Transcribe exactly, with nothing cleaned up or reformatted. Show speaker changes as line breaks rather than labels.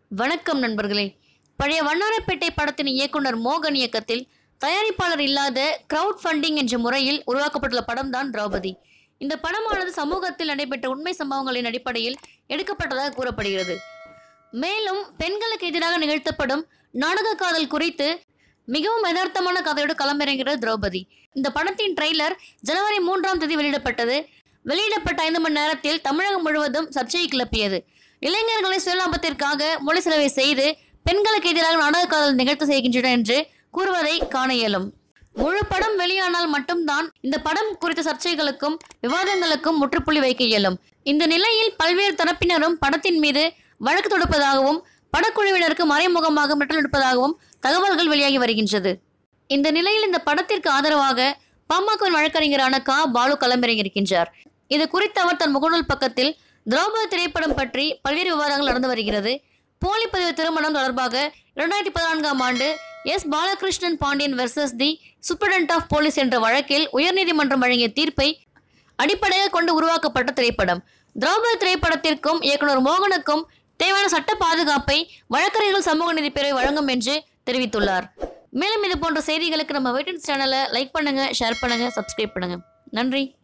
வணக்கம் நண்பர்களே. பழைய வண்ணாரப்பேட்டை படத்தின் இயக்குனர் மோகன் இயக்கத்தில் தயாரிப்பாளர் இல்லாத கிரவுட் ஃபண்டிங் என்ற முறையில் உருவாக்கப்பட்டுள்ள படம் தான் திரௌபதி. இந்த படமானது சமூகத்தில் நடைபெற்ற உண்மை சம்பவங்களின் அடிப்படையில் எடுக்கப்பட்டதாக கூறப்படுகிறது. மேலும் பெண்களுக்கு எதிராக நிகழ்த்தப்படும் நாடக காதல் குறித்து மிகவும் யதார்த்தமான கதையோடு களமிறங்குகிறது திரௌபதி. இந்த படத்தின் ட்ரெய்லர் ஜனவரி மூன்றாம் தேதி வெளியிடப்பட்டது. வெளியிடப்பட்ட ஐந்து மணி நேரத்தில் தமிழகம் முழுவதும் சர்ச்சையை கிளப்பியது. இளைஞர்களை சுயலாபத்திற்காக மொழி செலவை செய்து பெண்களுக்கு எதிராக நாடக காதல் நிகழ்த்த செய்கின்றனர் என்று கூறுவதை காண இயலும். முழு படம் வெளியானால் மட்டும்தான் இந்த படம் குறித்த சர்ச்சைகளுக்கும் விவாதங்களுக்கும் முற்றுப்புள்ளி வைக்க இயலும். இந்த நிலையில் பல்வேறு தரப்பினரும் படத்தின் மீது வழக்கு தொடுப்பதாகவும் படக்குழுவினருக்கு மறைமுகமாக மிரட்டல் எடுப்பதாகவும் தகவல்கள் வெளியாகி வருகின்றது. இந்த நிலையில் இந்த படத்திற்கு ஆதரவாக பாமகவின் வழக்கறிஞரான கா பாலு களமிறங்கியிருக்கின்றார். இது குறித்து அவர் தன் முகநூல் பக்கத்தில் திரௌபதி திரைப்படம் பற்றி பல்வேறு விவாதங்கள் நடந்து வருகிறது. போலி பதிவு திருமணம் தொடர்பாக இரண்டாயிரத்தி பதினான்காம் ஆண்டு S Balakrishnan Pandian versus the superintendent of police என்ற வழக்கில் உயர்நீதிமன்றம் வழங்கிய தீர்ப்பை அடிப்படையாக கொண்டு உருவாக்கப்பட்ட திரைப்படம். திரௌபதி திரைப்படத்திற்கும் இயக்குனர் மோகனுக்கும் தேவையான சட்ட பாதுகாப்பை வழக்கறிஞர்கள் சமூக நீதி பேரவை வழங்கும் என்று தெரிவித்துள்ளார். மேலும் இது போன்ற செய்திகளுக்கு நம்ம வெயிட்டிங் சேனலை லைக் பண்ணுங்க, ஷேர் பண்ணுங்க, சப்ஸ்கிரைப் பண்ணுங்க. நன்றி.